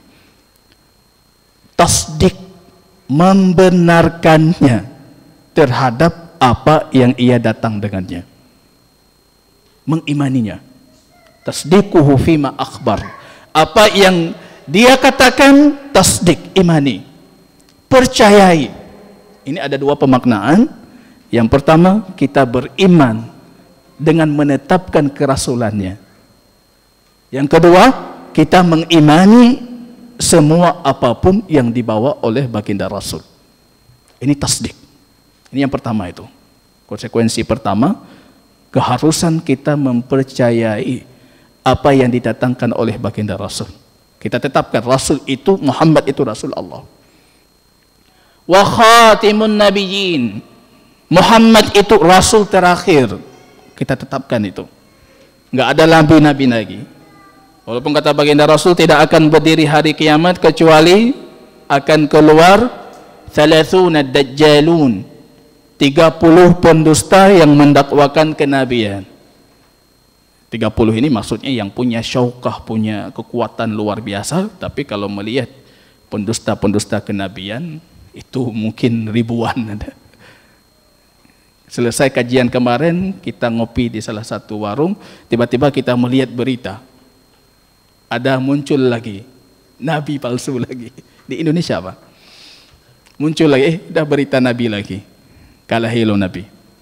Tasdik, membenarkannya terhadap apa yang ia datang dengannya, mengimaninya. Tasdiquhu fima akhbar, apa yang dia katakan tasdik, imani, percayai. Ini ada dua pemaknaan. Yang pertama, kita beriman dengan menetapkan kerasulannya. Yang kedua, kita mengimani semua apapun yang dibawa oleh baginda Rasul. Ini tasdik. Ini yang pertama itu. Konsekuensi pertama, keharusan kita mempercayai apa yang didatangkan oleh baginda Rasul. Kita tetapkan Rasul itu, Muhammad itu Rasul Allah. Wa khatimun nabiyyin, Muhammad itu Rasul terakhir. Kita tetapkan itu. Enggak ada nabi-nabi lagi. Walaupun kata baginda Rasul tidak akan berdiri hari kiamat kecuali akan keluar thalathuna dajjalun, tiga puluh pendusta yang mendakwakan kenabian. tiga puluh ini maksudnya yang punya syaukah, punya kekuatan luar biasa. Tapi kalau melihat pendusta-pendusta kenabian, itu mungkin ribuan ada. Selesai kajian kemarin, kita ngopi di salah satu warung, tiba-tiba kita melihat berita, ada muncul lagi nabi palsu lagi di Indonesia, Pak. Muncul lagi, eh, dah berita nabi lagi. Kalah hilo nabi.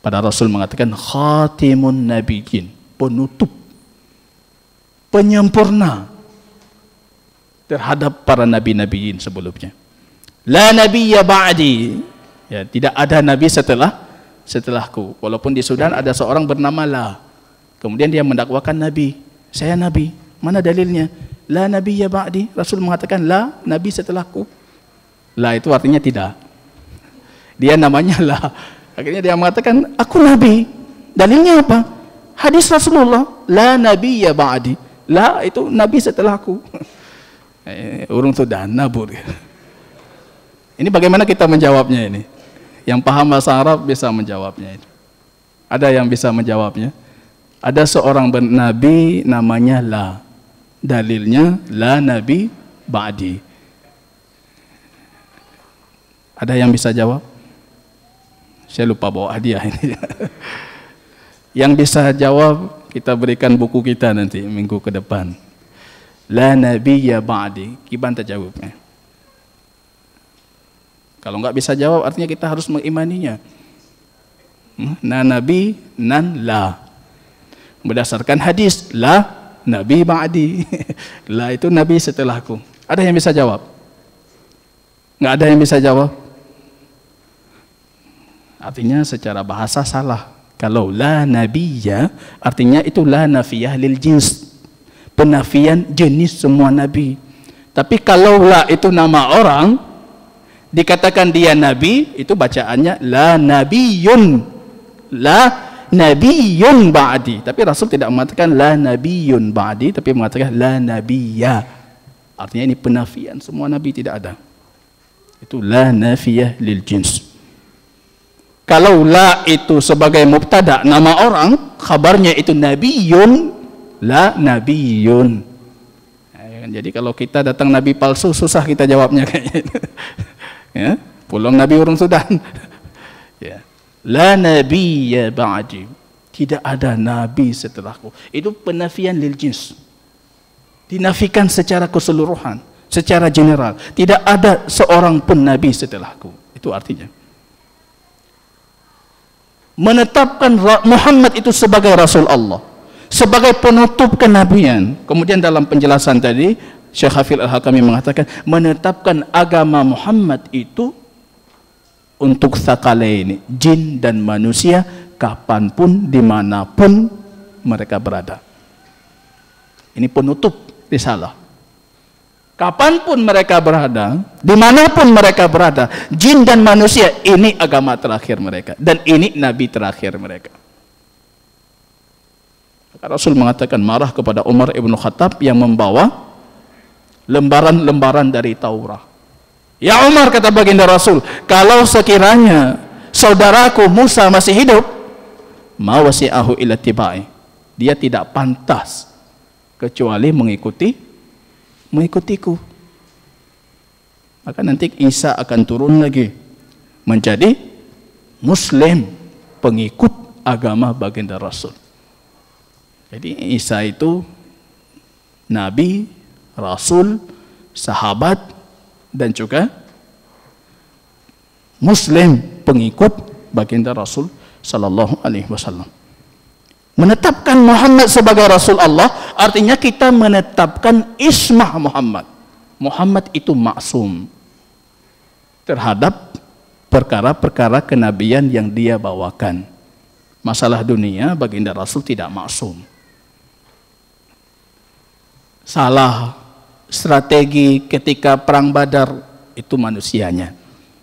Pada Rasul mengatakan khatimun nabiyyin, penutup, penyempurna terhadap para nabi-nabiin sebelumnya. La nabiyya ba'di, ya, tidak ada nabi setelah setelahku. Walaupun di Sudan ada seorang bernama La, kemudian dia mendakwakan nabi, saya nabi. Mana dalilnya? La nabiyya ba'di. Rasul mengatakan la nabi setelahku. La itu artinya tidak. Dia namanya La. Akhirnya dia mengatakan aku nabi. Dalilnya apa? Hadis Rasulullah, la nabiyya ba'di. La itu nabi setelahku. Eh, urung Sudan nabur. Ini bagaimana kita menjawabnya ini? Yang paham bahasa Arab bisa menjawabnya ini. Ada yang bisa menjawabnya? Ada seorang nabi namanya La. Dalilnya la nabi ba'di. Ada yang bisa jawab? Saya lupa bawa hadiah ini. Yang bisa jawab, kita berikan buku kita nanti minggu ke depan. La nabiyya ba'di. Gimana jawabnya? Kalau nggak bisa jawab, artinya kita harus mengimaninya. Hmm? Na nabi, nan la. Berdasarkan hadis, la nabi ba'di. La itu nabi setelahku. Ada yang bisa jawab? Nggak ada yang bisa jawab? Artinya secara bahasa salah. Kalau la nabiyya, artinya itu la nafiyah lil jins, penafian jenis semua nabi. Tapi kalau la itu nama orang, dikatakan dia nabi, itu bacaannya la nabiyun, la nabiyun ba'di. Tapi Rasul tidak mengatakan la nabiyun ba'di, tapi mengatakan la nabiyya. Artinya ini penafian semua nabi, tidak ada. Itu la nafiyah lil jins. Kalau la itu sebagai mubtada, nama orang, khabarnya itu nabiyun, la nabiyun. Jadi kalau kita datang nabi palsu, susah kita jawabnya kayaknya. Ya, pulang nabi urung Sudan. Ya. La nabiyya ba'di. Tidak ada nabi setelahku. Itu penafian lil jins. Dinafikan secara keseluruhan, secara general. Tidak ada seorang pun nabi setelahku. Itu artinya. Menetapkan Muhammad itu sebagai Rasul Allah, sebagai penutup kenabian. Kemudian dalam penjelasan tadi, Syekh Hafidh Al-Hakami mengatakan menetapkan agama Muhammad itu untuk sakalaini, jin dan manusia, kapanpun, dimanapun mereka berada. Ini penutup risalah. Kapanpun mereka berada, dimanapun mereka berada, jin dan manusia, ini agama terakhir mereka, dan ini nabi terakhir mereka. Rasul mengatakan marah kepada Umar ibn Khattab yang membawa lembaran-lembaran dari Taurat. Ya Umar, kata baginda Rasul, kalau sekiranya saudaraku Musa masih hidup, ma wasi'ahu ila tibai, dia tidak pantas kecuali mengikuti mengikutiku. Maka nanti Isa akan turun lagi menjadi Muslim, pengikut agama baginda Rasul. Jadi Isa itu nabi, rasul, sahabat, dan juga Muslim, pengikut baginda Rasul sallallahu alaihi wasallam. Menetapkan Muhammad sebagai Rasul Allah artinya kita menetapkan ismah Muhammad. Muhammad itu maksum terhadap perkara-perkara kenabian yang dia bawakan. Masalah dunia baginda Rasul tidak maksum. Salah strategi ketika perang Badar itu manusianya.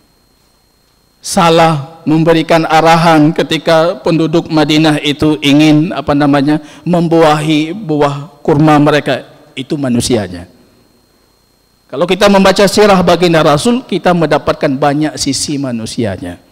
Salah memberikan arahan ketika penduduk Madinah itu ingin apa namanya membuahi buah kurma mereka, itu manusianya. Kalau kita membaca sirah baginda Rasul, kita mendapatkan banyak sisi manusianya.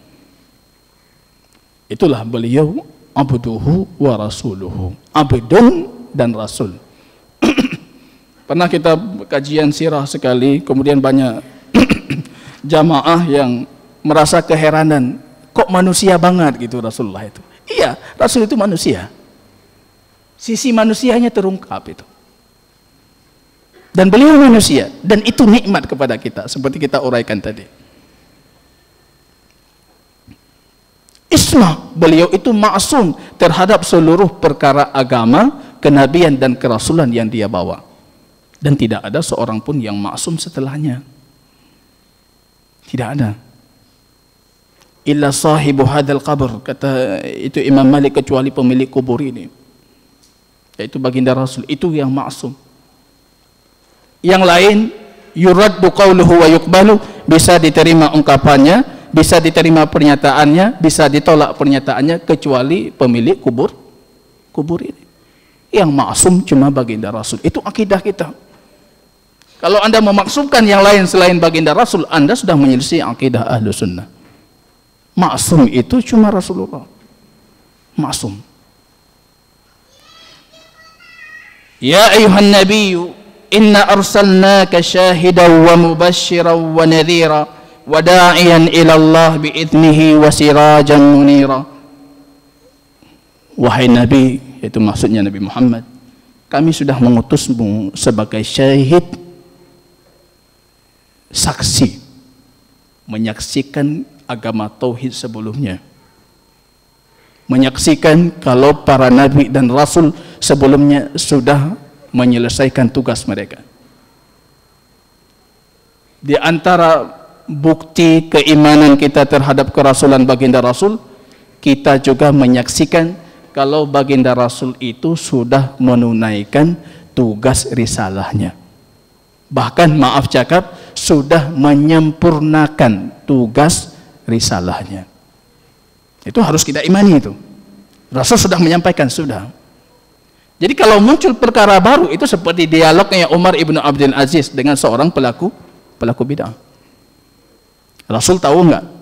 Itulah beliau abduhu wa rasuluhu, abdun dan rasul. Pernah kita kajian sirah sekali, kemudian banyak jamaah yang merasa keheranan, kok manusia banget gitu Rasulullah itu. Iya, Rasul itu manusia. Sisi manusianya terungkap itu. Dan beliau manusia, dan itu nikmat kepada kita, seperti kita uraikan tadi. ismah, beliau itu maksum terhadap seluruh perkara agama, kenabian dan kerasulan yang dia bawa. Dan tidak ada seorang pun yang maksum setelahnya. Tidak ada. Illa sahibu hadzal qabr, kata itu Imam Malik, kecuali pemilik kubur ini, yaitu baginda Rasul, itu yang maksum. Yang lain yuraddu qawluhu wa yuqbalu, bisa diterima ungkapannya, bisa diterima pernyataannya, bisa ditolak pernyataannya, kecuali pemilik kubur kubur ini. Yang maksum cuma baginda Rasul. Itu akidah kita. Kalau Anda memaksumkan yang lain selain baginda Rasul, Anda sudah menyelisih akidah Ahlus Sunnah. Maksum itu cuma Rasulullah. Maksum. Ya ayuhan nabiyyu, inna arsalnaka syahidan wa mubasysyiran wa nadhira wa da'iyan ila Allah bi'idnihi wa sirajan munira. Wahai Nabi, itu maksudnya Nabi Muhammad, kami sudah mengutusmu sebagai syahid, saksi, menyaksikan agama tauhid sebelumnya, menyaksikan kalau para nabi dan rasul sebelumnya sudah menyelesaikan tugas mereka. Di antara bukti keimanan kita terhadap kerasulan baginda Rasul, kita juga menyaksikan kalau baginda Rasul itu sudah menunaikan tugas risalahnya. Bahkan maaf cakap, sudah menyempurnakan tugas risalahnya. Itu harus kita imani itu. Rasul sudah menyampaikan, sudah. Jadi kalau muncul perkara baru, itu seperti dialognya Umar ibnu Abdul Aziz dengan seorang pelaku pelaku bid'ah. Rasul tahu enggak?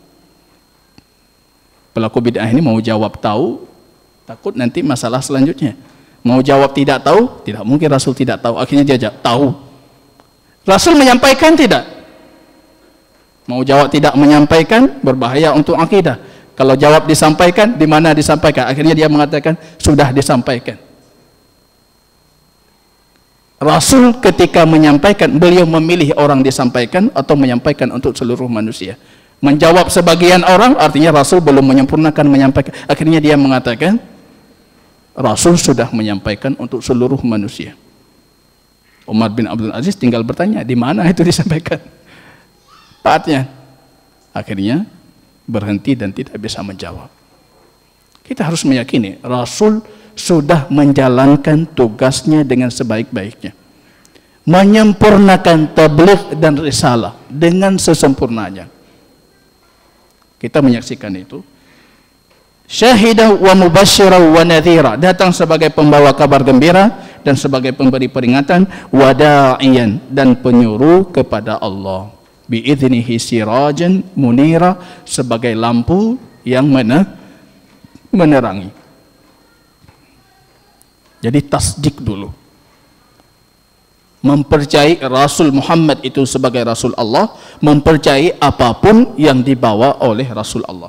Pelaku bid'ah ini mau jawab tahu, takut nanti masalah selanjutnya. Mau jawab tidak tahu, tidak mungkin Rasul tidak tahu. Akhirnya dia jawab tahu. Rasul menyampaikan tidak? Mau jawab tidak menyampaikan, berbahaya untuk akidah. Kalau jawab disampaikan, di mana disampaikan? Akhirnya dia mengatakan sudah disampaikan. Rasul ketika menyampaikan, beliau memilih orang disampaikan atau menyampaikan untuk seluruh manusia. Menjawab sebagian orang, artinya Rasul belum menyempurnakan menyampaikan. Akhirnya dia mengatakan Rasul sudah menyampaikan untuk seluruh manusia. Umar bin Abdul Aziz tinggal bertanya, di mana itu disampaikan? Partnya. Akhirnya berhenti dan tidak bisa menjawab. Kita harus meyakini Rasul sudah menjalankan tugasnya dengan sebaik-baiknya, menyempurnakan tabligh dan risalah dengan sesempurnanya. Kita menyaksikan itu. Syahidan wa mubasysyiran wa nadhira, datang sebagai pembawa kabar gembira dan sebagai pemberi peringatan, wa da'iyan, dan penyuruh kepada Allah, bi'idnihi sirajan munira, sebagai lampu yang menerangi. Jadi tasdik dulu, mempercayai Rasul Muhammad itu sebagai Rasul Allah, mempercayai apapun yang dibawa oleh Rasul Allah.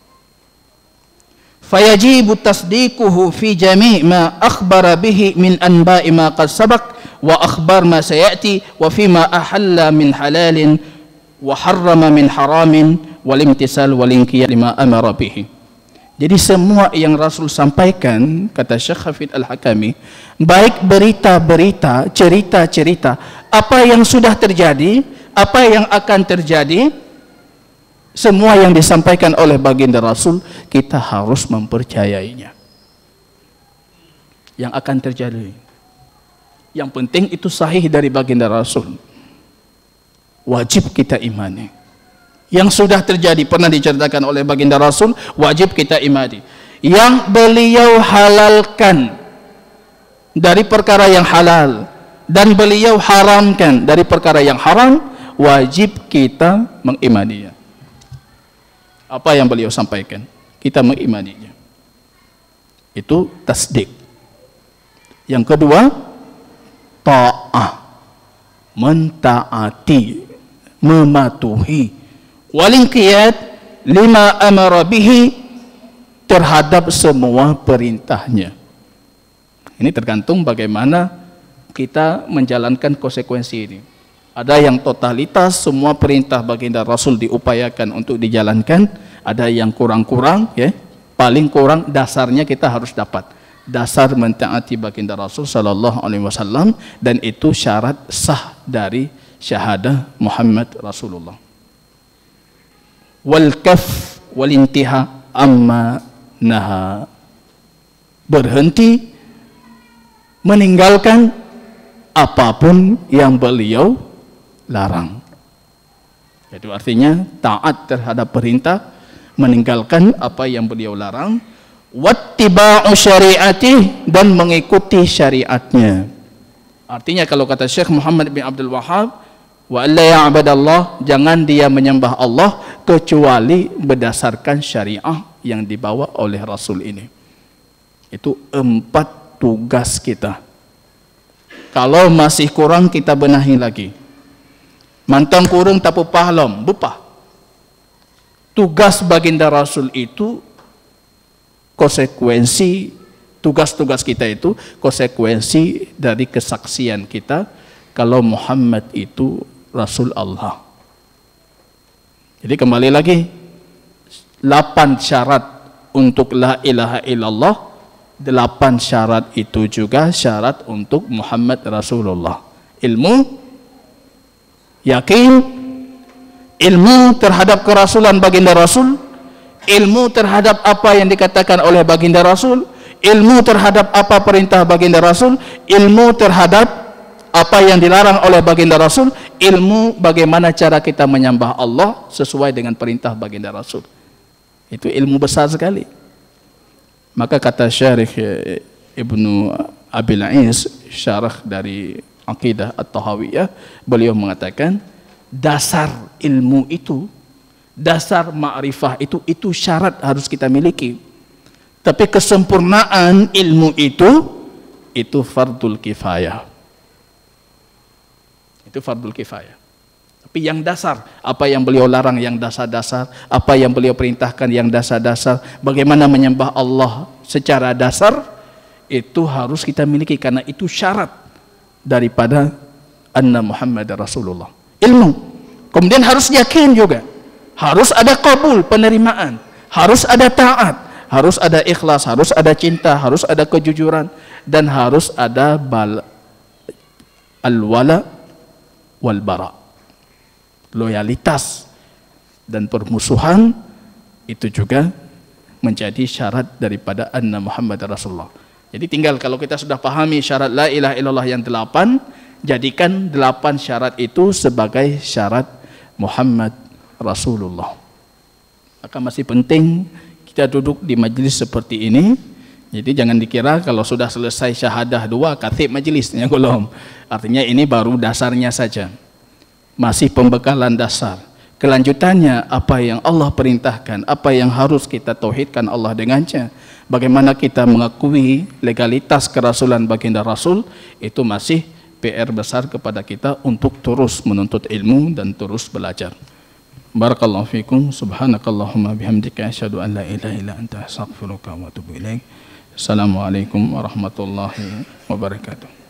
Fayajibu tasdiquhu fi jami' ma akhbara bihi min anba'i ma qad sabaq wa akhbar ma sayati wa fi ma ahalla min halalin wa harrama min haramin wal imtisal wal inqiyad lima amara bihi. Jadi semua yang Rasul sampaikan, kata Syekh Hafidh Al-Hakami, baik berita-berita, cerita-cerita, apa yang sudah terjadi, apa yang akan terjadi, semua yang disampaikan oleh baginda Rasul, kita harus mempercayainya. Yang akan terjadi, yang penting itu sahih dari baginda Rasul, wajib kita imani. Yang sudah terjadi, pernah diceritakan oleh baginda Rasul, wajib kita imani. Yang beliau halalkan dari perkara yang halal, dan beliau haramkan dari perkara yang haram, wajib kita mengimaninya. Apa yang beliau sampaikan, kita mengimaninya. Itu tasdik. Yang kedua, ta'ah, mentaati, mematuhi, walinqiyad lima amara bihi, terhadap semua perintahnya. Ini tergantung bagaimana kita menjalankan konsekuensi ini. Ada yang totalitas semua perintah baginda Rasul diupayakan untuk dijalankan, ada yang kurang-kurang, ya. Paling kurang dasarnya kita harus dapat. Dasar mentaati baginda Rasul sallallahu alaihi wasallam, dan itu syarat sah dari syahadah Muhammad Rasulullah. Wal kaf wal intiha amma naha, berhenti meninggalkan apapun yang beliau larang. Itu artinya taat terhadap perintah, meninggalkan apa yang beliau larang, wattiba'u syari'ati, dan mengikuti syariatnya. Artinya kalau kata Syekh Muhammad bin Abdul Wahhab, wa alla ya'badallah, jangan dia menyembah Allah kecuali berdasarkan syariah yang dibawa oleh Rasul ini. Itu empat tugas kita. Kalau masih kurang kita benahi lagi. Mantang kurang tapu pahlom, bupa. Tugas baginda Rasul itu konsekuensi, tugas-tugas kita itu konsekuensi dari kesaksian kita kalau Muhammad itu Rasul Allah. Jadi kembali lagi, delapan syarat untuk la ilaha illallah, delapan syarat itu juga syarat untuk Muhammad Rasulullah. Ilmu, yakin, ilmu terhadap kerasulan baginda Rasul, ilmu terhadap apa yang dikatakan oleh baginda Rasul, ilmu terhadap apa perintah baginda Rasul, ilmu terhadap apa yang dilarang oleh baginda Rasul, ilmu bagaimana cara kita menyembah Allah sesuai dengan perintah baginda Rasul. Itu ilmu besar sekali. Maka kata Syarih Ibnu Abil Is, syarah dari Aqidah At-Tahawiyah, beliau mengatakan dasar ilmu itu, dasar ma'rifah itu, itu syarat harus kita miliki. Tapi kesempurnaan ilmu itu, itu fardul kifayah. Itu fardul kifayah. Tapi yang dasar, apa yang beliau larang yang dasar-dasar, apa yang beliau perintahkan yang dasar-dasar, bagaimana menyembah Allah secara dasar, itu harus kita miliki karena itu syarat daripada anna Muhammad Rasulullah. Ilmu. Kemudian harus yakin juga. Harus ada qabul, penerimaan. Harus ada taat. Harus ada ikhlas, harus ada cinta, harus ada kejujuran, dan harus ada bal al-wala wal bara, loyalitas dan permusuhan. Itu juga menjadi syarat daripada anna Muhammad Rasulullah. Jadi tinggal kalau kita sudah pahami syarat la ilaha illallah yang delapan, jadikan delapan syarat itu sebagai syarat Muhammad Rasulullah. Maka masih penting kita duduk di majlis seperti ini. Jadi jangan dikira kalau sudah selesai syahadah dua khatib majlisnya belum. Artinya ini baru dasarnya saja. Masih pembekalan dasar. Kelanjutannya apa yang Allah perintahkan, apa yang harus kita tauhidkan Allah dengannya. Bagaimana kita mengakui legalitas kerasulan baginda Rasul, itu masih P R besar kepada kita untuk terus menuntut ilmu dan terus belajar. Barakallahu fikum, subhanakallahumma bihamdika asyhadu an la ilaha illa anta astaghfiruka wa atubu ilaik. Assalamualaikum warahmatullahi wabarakatuh.